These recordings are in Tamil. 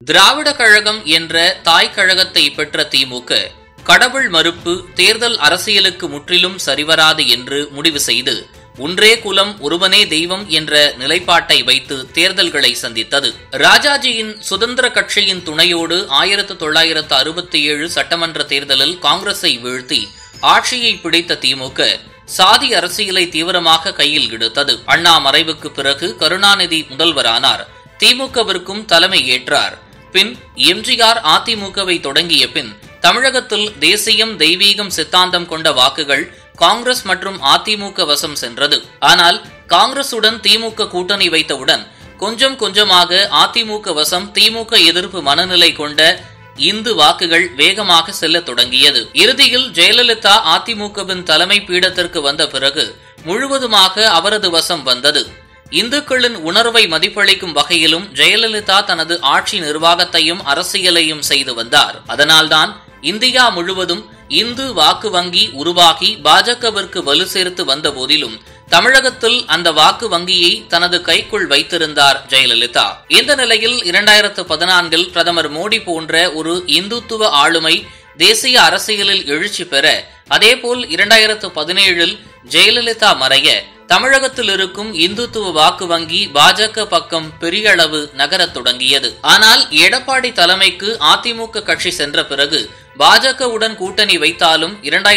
திராவிட கழகம் என்ற தாய் கழகத்தை பெற்ற திமுக கடவுள் மறுப்பு தேர்தல் அரசியலுக்கு முற்றிலும் சரிவராது என்று முடிவு செய்து ஒன்றே குலம் ஒருவனே தெய்வம் என்ற நிலைப்பாட்டை வைத்து தேர்தல்களை சந்தித்தது. ராஜாஜியின் சுதந்திர கட்சியின் துணையோடு 1967 சட்டமன்ற தேர்தலில் காங்கிரஸை வீழ்த்தி ஆட்சியை பிடித்த திமுக சாதி அரசியலை தீவிரமாக கையில் எடுத்தது. அண்ணா மறைவுக்கு பிறகு கருணாநிதி முதல்வரானார். திமுகவிற்கும் தலைமை ஏற்றார். பின் எம்ஜிஆர் அதிமுகவை தொடங்கிய பின் தமிழகத்தில் தேசியம் தெய்வீகம் சித்தாந்தம் கொண்ட வாக்குகள் காங்கிரஸ் மற்றும் அதிமுக வசம் சென்றது. ஆனால் காங்கிரசுடன் திமுக கூட்டணி வைத்தவுடன் கொஞ்சம் கொஞ்சமாக அதிமுக வசம் திமுக எதிர்ப்பு மனநிலை கொண்ட இந்து வாக்குகள் வேகமாக செல்ல தொடங்கியது. இறுதியில் ஜெயலலிதா அதிமுகவின் தலைமை பீடத்திற்கு வந்த பிறகு முழுவதுமாக அவரது வசம் வந்தது. இந்துக்களின் உணர்வை மதிப்பளிக்கும் வகையிலும் ஜெயலலிதா தனது ஆட்சி நிர்வாகத்தையும் அரசியலையும் செய்து வந்தார். அதனால்தான் இந்தியா முழுவதும் இந்து வாக்கு வங்கி உருவாகி பாஜகவிற்கு வலு சேர்த்து வந்த போதிலும் தமிழகத்தில் அந்த வாக்கு வங்கியை தனது கைக்குள் வைத்திருந்தார் ஜெயலலிதா. இந்த நிலையில் 2014 பிரதமர் மோடி போன்ற ஒரு இந்துத்துவ ஆளுமை தேசிய அரசியலில் எழுச்சி பெற, அதேபோல் 2017 ஜெயலலிதா மறைய தமிழகத்தில் இருக்கும் இந்துத்துவ வாக்கு வங்கி பாஜக பக்கம் பெரிய அளவு நகரத் தொடங்கியது. ஆனால் எடப்பாடி தலைமைக்கு அதிமுக கட்சி சென்ற பிறகு பாஜகவுடன் கூட்டணி வைத்தாலும்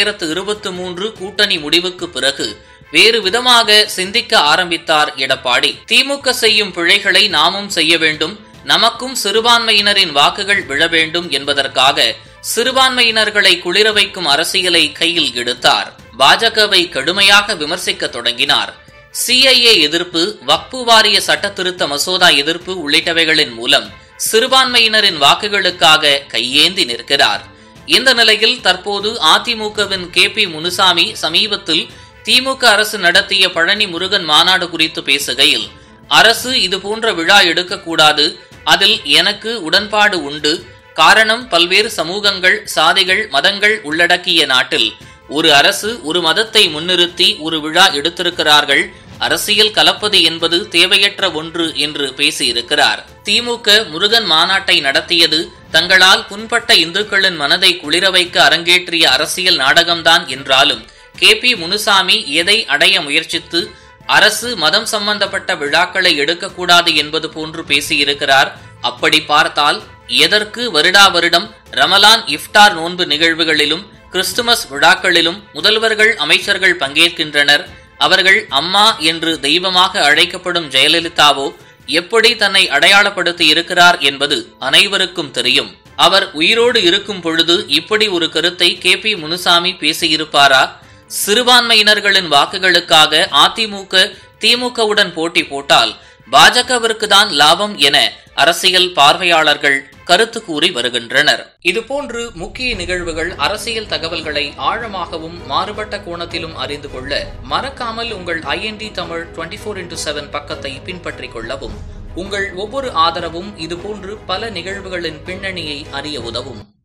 2023 கூட்டணி முடிவுக்கு பிறகு வேறு விதமாக சிந்திக்க ஆரம்பித்தார் எடப்பாடி. திமுக செய்யும் பிழைகளை நாமும் செய்ய வேண்டும், நமக்கும் சிறுபான்மையினரின் வாக்குகள் விழ வேண்டும் என்பதற்காக சிறுபான்மையினர்களை குளிர வைக்கும் அரசியலை கையில் எடுத்தார். பாஜகவை கடுமையாக விமர்சிக்க தொடங்கினார். சிஐஏ எதிர்ப்பு, வக்பு வாரிய சட்ட திருத்த மசோதா எதிர்ப்பு உள்ளிட்டவைகளின் மூலம் சிறுபான்மையினரின் வாக்குகளுக்காக கையேந்தி நிற்கிறார். இந்த நிலையில் தற்போது அதிமுகவின் KP முனுசாமி சமீபத்தில் திமுக அரசு நடத்திய பழனி முருகன் மாநாடு குறித்து பேசுகையில், அரசு இதுபோன்ற விழா எடுக்கக்கூடாது, அதில் எனக்கு உடன்பாடு உண்டு. காரணம், பல்வேறு சமூகங்கள், சாதிகள், மதங்கள் உள்ளடக்கிய நாட்டில் ஒரு அரசு ஒரு மதத்தை முன்னிறுத்தி ஒரு விழா எடுத்திருக்கிறார்கள். அரசியல் கலப்பது என்பது தேவையற்ற ஒன்று என்று பேசியிருக்கிறார். திமுக முருகன் மாநாட்டை நடத்தியது தங்களால் புண்பட்ட இந்துக்களின் மனதை குளிர வைக்க அரங்கேற்றிய அரசியல் நாடகம்தான் என்றாலும் KP முனுசாமி எதை அடைய முயற்சித்து அரசு மதம் சம்பந்தப்பட்ட விழாக்களை எடுக்கக்கூடாது என்பது போன்று பேசியிருக்கிறார். அப்படி பார்த்தால் எதற்கு வருடா வருடம் ரமலான் இஃப்டார் நோன்பு நிகழ்வுகளிலும் கிறிஸ்துமஸ் விழாக்களிலும் முதல்வர்கள் அமைச்சர்கள் பங்கேற்கின்றனர்? அவர்கள் அம்மா என்று தெய்வமாக அழைக்கப்படும் ஜெயலலிதாவோ எப்படி தன்னை அடையாளப்படுத்தி இருக்கிறார் என்பது அனைவருக்கும் தெரியும். அவர் உயிரோடு இருக்கும் பொழுது இப்படி ஒரு கருத்தை KP முனுசாமி பேசியிருப்பாரா? சிறுபான்மையினர்களின் வாக்குகளுக்காக அதிமுக திமுகவுடன் போட்டி போட்டால் பாஜகவிற்கு தான் லாபம் என அரசியல் பார்வையாளர்கள் கருத்து கூறி வருகின்றனர். இதுபோன்று முக்கிய நிகழ்வுகள், அரசியல் தகவல்களை ஆழமாகவும் மாறுபட்ட கோணத்திலும் அறிந்து கொள்ள மறக்காமல் உங்கள் IND தமிழ் 24/7 பக்கத்தை பின்பற்றிக் கொள்ளவும். உங்கள் ஒவ்வொரு ஆதரவும் இதுபோன்று பல நிகழ்வுகளின் பின்னணியை அறிய உதவும்.